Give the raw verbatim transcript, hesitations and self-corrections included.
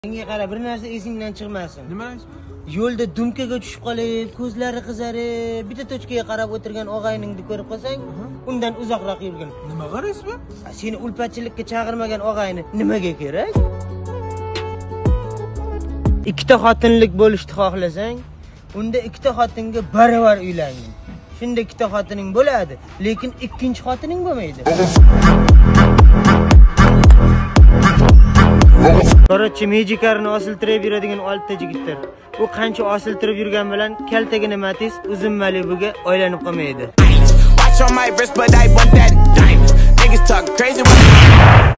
Menga qara, bir narsa esingdan chiqmasin. Nima? Yo'lda dumkaga tushib qolib, ko'zlari qizarib, bitta tochkaga qarab o'tirgan og'ayningni ko'rib qolsang, undan uzoqroq yurgin. Nima qaraysiz? Seni ulfatchilikka chaqirmagan og'ayni nimaga kerak? Ikkita xotinlik bo'lishni xohlasang, unda ikkita xotinga baravar uylangin. Shunda ikkita xotining bo'ladi, lekin ikkinchi xotining bo'lmaydi. Korotchi mejikarni osiltirib yuradigan oltita yigitlar. U qancha osiltirib yurgan bilan kaltagina Matiz uzun Malibuga aylanib qolmaydi.